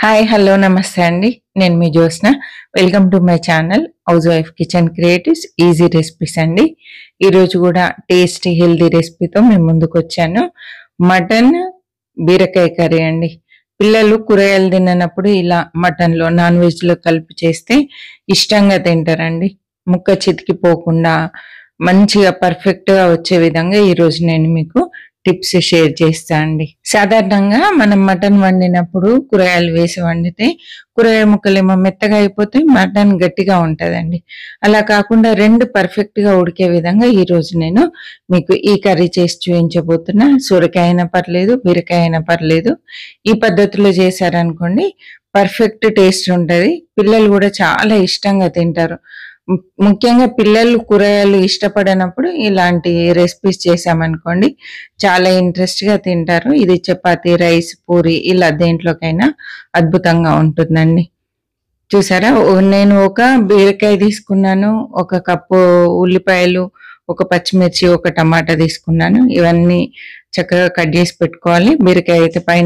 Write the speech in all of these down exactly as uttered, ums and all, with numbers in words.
Hi hello నమస్తే అండి. నేను మీ Jyotsna. Welcome to my channel house wife kitchen creatives easy recipes అండి. ఈరోజు కూడా టేస్టీ హెల్దీ రెసిపీతో మేము ముందుకు వచ్చాను. మటన్ బీరకాయ కర్రీ అండి. పిల్లలు కూరగాయలు తిననప్పుడు ఇలా మటన్లో నాన్ వెజ్లో కలిపి చేస్తే ఇష్టంగా తింటారండి. ముక్క చితికిపోకుండా మంచిగా పర్ఫెక్ట్గా వచ్చే విధంగా ఈరోజు నేను మీకు టిప్స్ షేర్ చేస్తా అండి. సాధారణంగా మనం మటన్ వండినప్పుడు కూరగాయలు వేసి వండితే కూరగాయ ముక్కలు ఏమో మెత్తగా అయిపోతే మటన్ గట్టిగా ఉంటుందండి. అలా కాకుండా రెండు పర్ఫెక్ట్ గా ఉడికే విధంగా ఈ రోజు నేను మీకు ఈ కర్రీ చేసి చూపించబోతున్నా. సొరకాయ అయినా పర్లేదు, బీరకాయ అయినా పర్లేదు. ఈ పద్ధతిలో చేశారనుకోండి పర్ఫెక్ట్ టేస్ట్ ఉంటది. పిల్లలు కూడా చాలా ఇష్టంగా తింటారు. ముఖ్యంగా పిల్లలు కూరగాయలు ఇష్టపడినప్పుడు ఇలాంటి రెసిపీస్ చేసామనుకోండి చాలా ఇంట్రెస్ట్ గా తింటారు. ఇది చపాతి, రైస్, పూరి ఇలా దేంట్లోకైనా అద్భుతంగా ఉంటుందండి. చూసారా, నేను ఒక బీరకాయ తీసుకున్నాను, ఒక కప్పు ఉల్లిపాయలు, ఒక పచ్చిమిర్చి, ఒక టమాటా తీసుకున్నాను. ఇవన్నీ చక్కగా కట్ చేసి పెట్టుకోవాలి. బీరకాయ అయితే పైన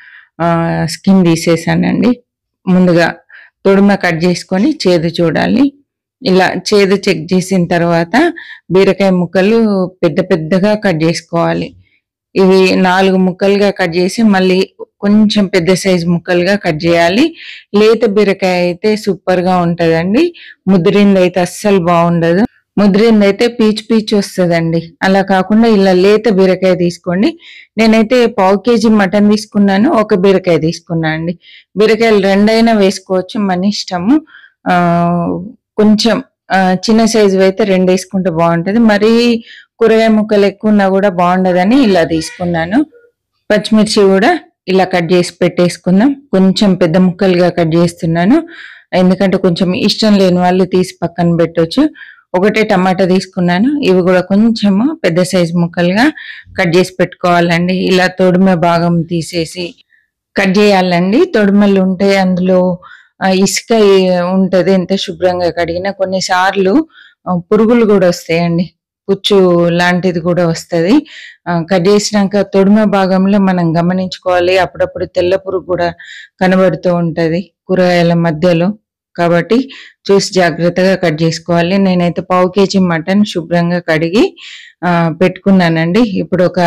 స్కిన్ తీసేసానండి. ముందుగా తొడుమ కట్ చేసుకొని చేదు చూడాలి. ఇలా చేదు చెక్ చేసిన తర్వాత బీరకాయ ముక్కలు పెద్ద పెద్దగా కట్ చేసుకోవాలి. ఇవి నాలుగు ముక్కలుగా కట్ చేసి మళ్ళీ కొంచెం పెద్ద సైజు ముక్కలుగా కట్ చేయాలి. లేత బీరకాయ అయితే సూపర్ గా ఉంటదండి. ముదిరింది అయితే అస్సలు బాగుండదు. ముదిరింది అయితే పీచు పీచు వస్తుందండి. అలా కాకుండా ఇలా లేత బీరకాయ తీసుకోండి. నేనైతే పావు కేజీ మటన్ తీసుకున్నాను, ఒక బీరకాయ తీసుకున్నాను అండి. బీరకాయలు రెండైనా వేసుకోవచ్చు, మన ఇష్టము. ఆ కొంచెం చిన్న సైజు అయితే రెండు వేసుకుంటే బాగుంటది. మరీ కూరగాయ ముక్కలు ఎక్కువ ఉన్నా కూడా బాగుండదని ఇలా తీసుకున్నాను. పచ్చిమిర్చి కూడా ఇలా కట్ చేసి పెట్టేసుకుందాం. కొంచెం పెద్ద ముక్కలుగా కట్ చేస్తున్నాను, ఎందుకంటే కొంచెం ఇష్టం లేని వాళ్ళు తీసి పక్కన పెట్టొచ్చు. ఒకటే టమాటా తీసుకున్నాను. ఇవి కూడా కొంచెము పెద్ద సైజు ముక్కలుగా కట్ చేసి పెట్టుకోవాలండి. ఇలా తొడిమ భాగం తీసేసి కట్ చేయాలండి. తొడిమలు ఉంటే అందులో ఇసుక ఉంటది. ఎంత శుభ్రంగా కడిగినా కొన్నిసార్లు పురుగులు కూడా వస్తాయండి, పుచ్చు లాంటిది కూడా వస్తుంది. కట్ చేసినాక తొడిమ భాగంలో మనం గమనించుకోవాలి. అప్పుడప్పుడు తెల్ల పురుగు కూడా కనబడుతూ ఉంటది కూరగాయల మధ్యలో, కాబట్టి చూసి జాగ్రత్తగా కట్ చేసుకోవాలి. నేనైతే పావు కేజీ మటన్ శుభ్రంగా కడిగి ఆ పెట్టుకున్నానండి. ఇప్పుడు ఒక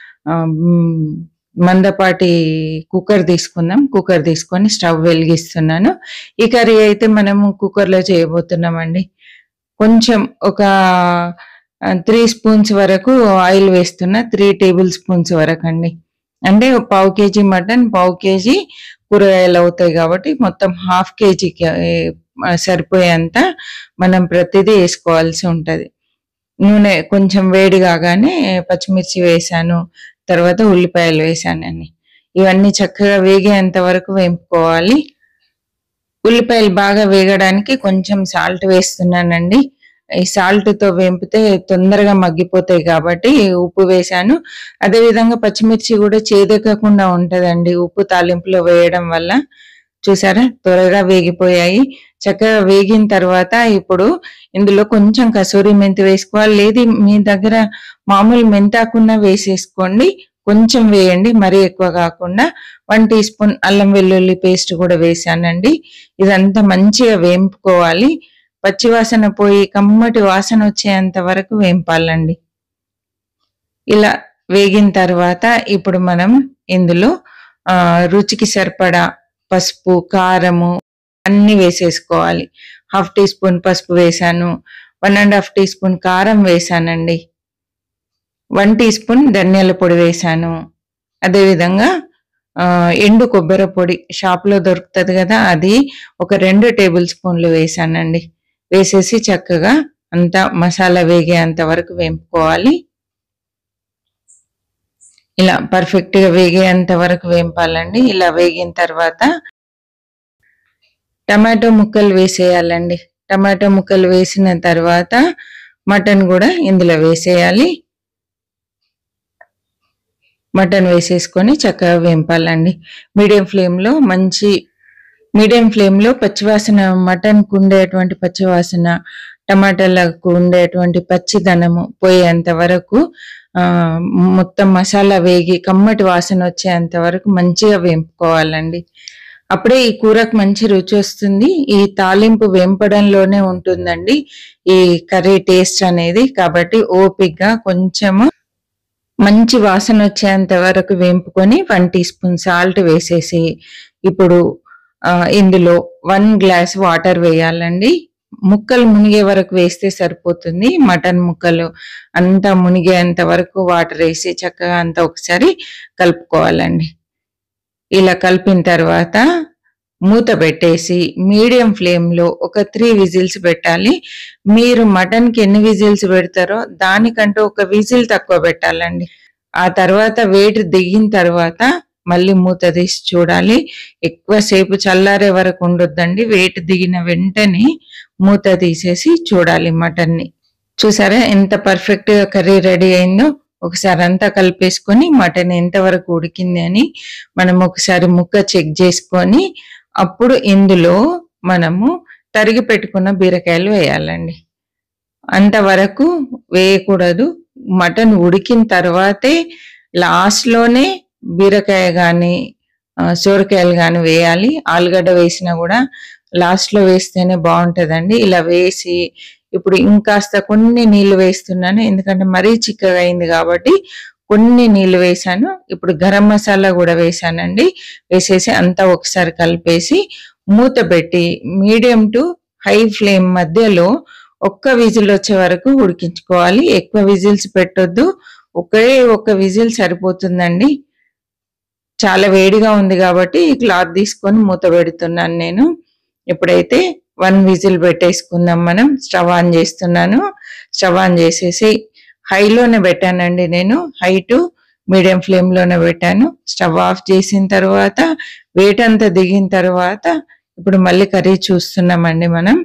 మందపాటి కుక్కర్ తీసుకుందాం. కుక్కర్ తీసుకొని స్టవ్ వెలిగిస్తున్నాను. ఈ కర్రీ అయితే మనము కుక్కర్ లో చేయబోతున్నామండి. కొంచెం ఒక త్రీ స్పూన్స్ వరకు ఆయిల్ వేస్తున్నా, త్రీ టేబుల్ స్పూన్స్ వరకు అండి. అంటే పావు కేజీ మటన్ పావు కేజీ కూరగాయలు అవుతాయి కాబట్టి మొత్తం హాఫ్ కేజీకి సరిపోయేంత మనం ప్రతిదీ వేసుకోవాల్సి ఉంటది. నూనె కొంచెం వేడి కాగానే పచ్చిమిర్చి వేసాను, తర్వాత ఉల్లిపాయలు వేసానండి. ఇవన్నీ చక్కగా వేగేంత వరకు వేపుకోవాలి. ఉల్లిపాయలు బాగా వేగడానికి కొంచెం సాల్ట్ వేస్తున్నానండి. ఈ సాల్ట్ తో వేపితే తొందరగా మగ్గిపోతాయి కాబట్టి ఉప్పు వేసాను. అదే విధంగా పచ్చిమిర్చి కూడా చేదెక్కకుండా ఉంటదండి ఉప్పు తాలింపులో వేయడం వల్ల. చూసారా, త్వరగా వేగిపోయాయి. చక్కగా వేగిన తర్వాత ఇప్పుడు ఇందులో కొంచెం కసూరి మెంతి వేసుకోవాలి. లేదు మీ దగ్గర మామూలు మెంతాకున్నా వేసేసుకోండి, కొంచెం వేయండి, మరీ ఎక్కువ కాకుండా. వన్ టీ స్పూన్ అల్లం వెల్లుల్లి పేస్ట్ కూడా వేసానండి. ఇదంతా మంచిగా వేంపుకోవాలి. పచ్చివాసన పోయి కమ్మటి వాసన వచ్చేంత వరకు వేంపాలండి. ఇలా వేగిన తర్వాత ఇప్పుడు మనం ఇందులో ఆ రుచికి సరిపడా పసుపు, కారము అన్ని వేసేసుకోవాలి. హాఫ్ టీ స్పూన్ పసుపు వేసాను, one and half teaspoon కారం వేసానండి, వన్ టీ స్పూన్ ధనియాల పొడి వేసాను. అదేవిధంగా ఆ ఎండు కొబ్బరి పొడి షాప్ లో దొరుకుతుంది కదా, అది ఒక రెండు టేబుల్ స్పూన్లు వేసానండి. వేసేసి చక్కగా అంతా మసాలా వేగేంత వరకు వేపుకోవాలి. ఇలా పర్ఫెక్ట్ గా వేగేంత వరకు వేపాలండి. ఇలా వేగిన తర్వాత టమాటో ముక్కలు వేసేయాలండి. టమాటో ముక్కలు వేసిన తర్వాత మటన్ కూడా ఇందులో వేసేయాలి. మటన్ వేసేసుకొని చక్కగా వేపాలండి. మీడియం ఫ్లేమ్ లో మంచి మీడియం ఫ్లేమ్ లో పచ్చివాసన, మటన్ కు ఉండేటువంటి పచ్చివాసన, టమాటాలకు ఉండేటువంటి పచ్చిదనము పోయేంత వరకు ఆ మొత్తం మసాలా వేగి కమ్మటి వాసన వచ్చేంత వరకు మంచిగా వేపుకోవాలండి. అప్పుడే ఈ కూరకు మంచి రుచి వస్తుంది. ఈ తాలింపు వేంపడంలోనే ఉంటుందండి ఈ కర్రీ టేస్ట్ అనేది. కాబట్టి ఓపికగా కొంచెము మంచి వాసన వచ్చేంత వరకు వేంపుకొని వన్ టీ స్పూన్ సాల్ట్ వేసేసి ఇప్పుడు ఇందులో వన్ గ్లాస్ వాటర్ వేయాలండి. ముక్కలు మునిగే వరకు వేస్తే సరిపోతుంది. మటన్ ముక్కలు అంతా మునిగేంత వరకు వాటర్ వేసి చక్కగా అంతా ఒకసారి కలుపుకోవాలండి. ఇలా కలిపిన తర్వాత మూత పెట్టేసి మీడియం ఫ్లేమ్ లో ఒక త్రీ విజిల్స్ పెట్టాలి. మీరు మటన్ కి ఎన్ని విజిల్స్ పెడతారో దానికంటే ఒక విజిల్ తక్కువ పెట్టాలండి. ఆ తర్వాత వేడి దిగిన తర్వాత మళ్ళీ మూత తీసి చూడాలి. ఎక్కువసేపు చల్లారే వరకు ఉండొద్దండి. వేడి దిగిన వెంటనే మూత తీసేసి చూడాలి మటన్ ని. చూసారా ఎంత పర్ఫెక్ట్ గా కర్రీ రెడీ అయిందో. ఒకసారి అంతా కలిపేసుకొని మటన్ ఎంతవరకు ఉడికింది అని మనం ఒకసారి ముక్క చెక్ చేసుకొని అప్పుడు ఇందులో మనము తరిగి పెట్టుకున్న బీరకాయలు వేయాలండి. అంతవరకు వేయకూడదు. మటన్ ఉడికిన తర్వాతే లాస్ట్ లోనే బీరకాయ గాని సోరకాయలు గాని వేయాలి. ఆలుగడ్డ వేసినా కూడా లాస్ట్ లో వేస్తేనే బాగుంటదండి. ఇలా వేసి ఇప్పుడు ఇంకాస్త కొన్ని నీళ్లు వేస్తున్నాను, ఎందుకంటే మరీ చిక్కగా అయింది కాబట్టి కొన్ని నీళ్లు వేసాను. ఇప్పుడు గరం మసాలా కూడా వేసానండి. వేసేసి అంతా ఒకసారి కలిపేసి మూత పెట్టి మీడియం టు హై ఫ్లేమ్ మధ్యలో ఒక్క విజిల్ వచ్చే వరకు ఉడికించుకోవాలి. ఎక్కువ విజిల్స్ పెట్టొద్దు, ఒకే ఒక్క విజిల్ సరిపోతుందండి. చాలా వేడిగా ఉంది కాబట్టి ఈ క్లాత్ తీసుకొని మూత పెడుతున్నాను నేను. ఇప్పుడైతే వన్ విజిల్ పెట్టేసుకుందాం మనం. స్టవ్ ఆన్ చేస్తున్నాను. స్టవ్ ఆన్ చేసేసి హైలోనే పెట్టానండి నేను. హై టు మీడియం ఫ్లేమ్ లోనే పెట్టాను. స్టవ్ ఆఫ్ చేసిన తర్వాత వేట్ అంతా దిగిన తర్వాత ఇప్పుడు మళ్ళీ కర్రీ చూస్తున్నామండి మనం.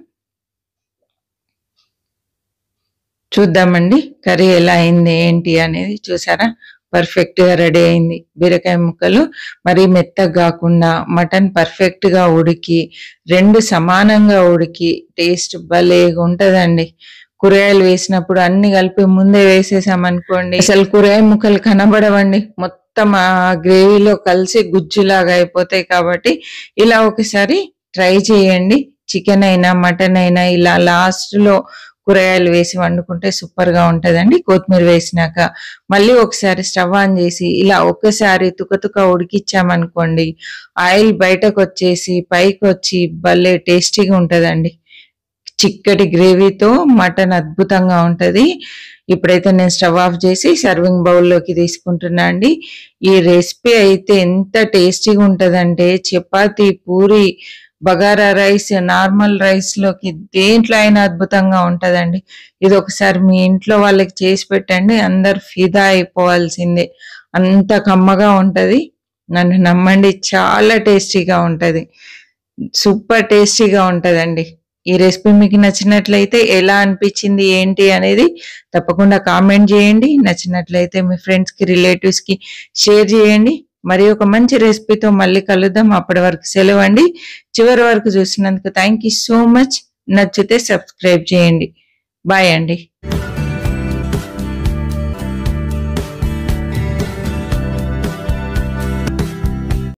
చూద్దామండి కర్రీ ఎలా అయింది ఏంటి అనేది. చూసారా పర్ఫెక్ట్ గా రెడీ అయింది. బీరకాయ ముక్కలు మరీ మెత్తగా కాకుండా మటన్ పర్ఫెక్ట్ గా ఉడికి రెండు సమానంగా ఉడికి టేస్ట్ భలేగా ఉంటదండి. కూరగాయలు వేసినప్పుడు అన్ని కలిపి ముందే వేసేసామనుకోండి అసలు కూరగాయ ముక్కలు కనబడవండి. మొత్తం ఆ గ్రేవీలో కలిసి గుజ్జులాగా అయిపోతాయి. కాబట్టి ఇలా ఒకసారి ట్రై చేయండి. చికెన్ అయినా మటన్ అయినా ఇలా లాస్ట్ లో కూరగాయలు వేసి వండుకుంటే సూపర్ గా ఉంటదండి. కొత్తిమీర వేసినాక మళ్ళీ ఒకసారి స్టవ్ ఆన్ చేసి ఇలా ఒక్కసారి తుకతుక ఉడికిచ్చామనుకోండి ఆయిల్ బయటకు వచ్చేసి పైకి వచ్చి భలే టేస్టీగా ఉంటదండి. చిక్కటి గ్రేవీతో మటన్ అద్భుతంగా ఉంటది. ఇప్పుడైతే నేను స్టవ్ ఆఫ్ చేసి సర్వింగ్ బౌల్లోకి తీసుకుంటున్నా అండి. ఈ రెసిపీ అయితే ఎంత టేస్టీగా ఉంటదంటే chapati, puri, bagara rice, normal rice లోకి దేంట్లో అయినా అద్భుతంగా ఉంటదండి. ఇది ఒకసారి మీ ఇంట్లో వాళ్ళకి చేసి పెట్టండి, అందరు ఫిదా అయిపోవాల్సిందే. అంత కమ్మగా ఉంటది. నన్ను నమ్మండి, చాలా టేస్టీగా ఉంటది. సూపర్ టేస్టీగా ఉంటదండి. ఈ రెసిపీ మీకు నచ్చినట్లయితే ఎలా అనిపించింది ఏంటి అనేది తప్పకుండా కామెంట్ చేయండి. నచ్చినట్లయితే మీ ఫ్రెండ్స్ కి రిలేటివ్స్ కి షేర్ చేయండి. మరి ఒక మంచి రెసిపీతో మళ్ళీ కలుద్దాం. అప్పటి వరకు సెలవు అండి. చివరి వరకు చూసినందుకు థ్యాంక్ యూ సో మచ్. నచ్చితే సబ్స్క్రైబ్ చేయండి. బాయ్ అండి.